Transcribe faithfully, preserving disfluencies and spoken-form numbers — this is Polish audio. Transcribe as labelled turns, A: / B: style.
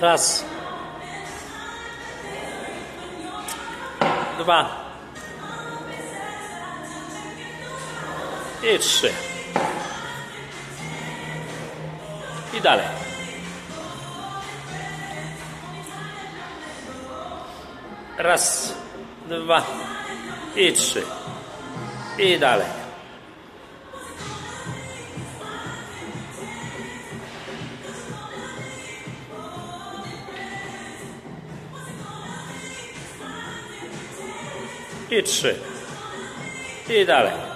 A: Raz. Dwa. I trzy. I dalej. Raz, dwa i trzy. I dalej. I trzy. I dalej.